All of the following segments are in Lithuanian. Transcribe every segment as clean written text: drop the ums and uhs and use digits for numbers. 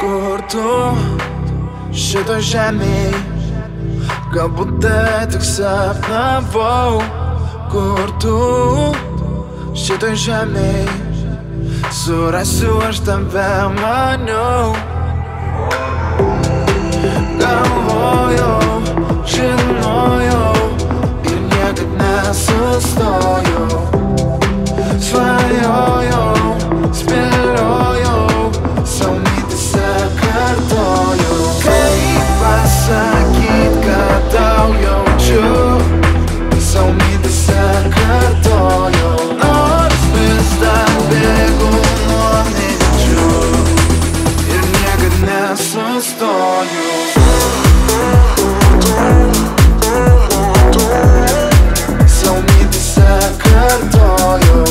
Kur tu šito žemėj, galbūt tai tik sapnavau. Kur tu šito žemėj, surasiu aš tave, maniau. Galvojau, žinojau ir niekad nesustojau. Svajojau, spėliojau, sau mintyse kartojau. Kaip pasakyt, kad tau jaučiu, sau mintyse kartojau. Nors vis dar bėgu nuo minčių ir niekad nesustoju. Sau mintyse kartojau.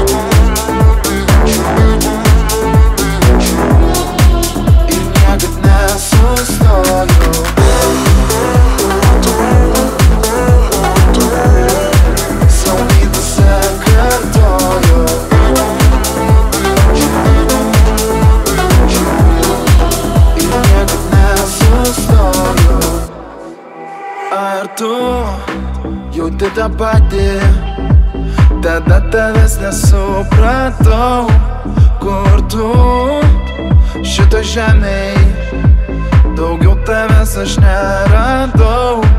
Ar tu jauti tą patį? Tada tavęs nesupratau. Kur tu šito žemėj, daugiau tavęs aš neradau.